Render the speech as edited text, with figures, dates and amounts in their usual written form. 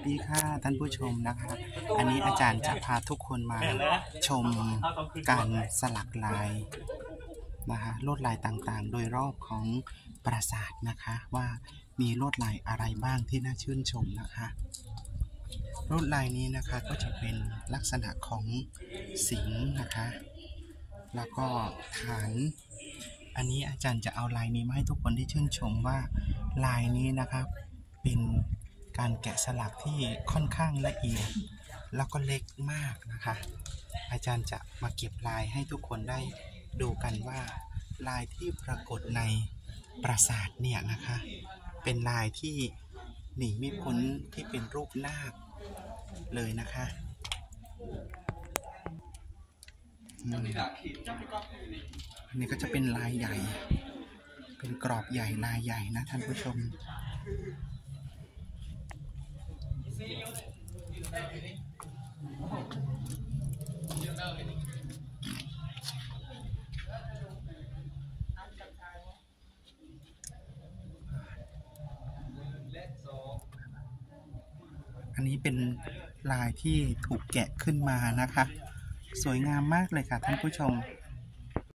ดีค่ะท่านผู้ชมนะคะอันนี้อาจารย์จะพาทุกคนมาชมการสลักลายนะคะลวดลายต่างๆโดยรอบของปราสาทนะคะว่ามีลวดลายอะไรบ้างที่น่าชื่นชมนะคะลวดลายนี้นะคะก็จะเป็นลักษณะของสิงห์นะคะแล้วก็ฐานอันนี้อาจารย์จะเอาลายนี้มาให้ทุกคนได้ชื่นชมว่าลายนี้นะครับเป็นการแกะสลักที่ค่อนข้างละเอียดแล้วก็เล็กมากนะคะอาจารย์จะมาเก็บลายให้ทุกคนได้ดูกันว่าลายที่ปรากฏในปราสาทเนี่ยนะคะเป็นลายที่หนีไม่พ้นที่เป็นรูปนาคเลยนะคะอันนี้ก็จะเป็นลายใหญ่เป็นกรอบใหญ่ลายใหญ่นะท่านผู้ชมอันนี้เป็นลายที่ถูกแกะขึ้นมานะคะสวยงามมากเลยค่ะท่านผู้ชม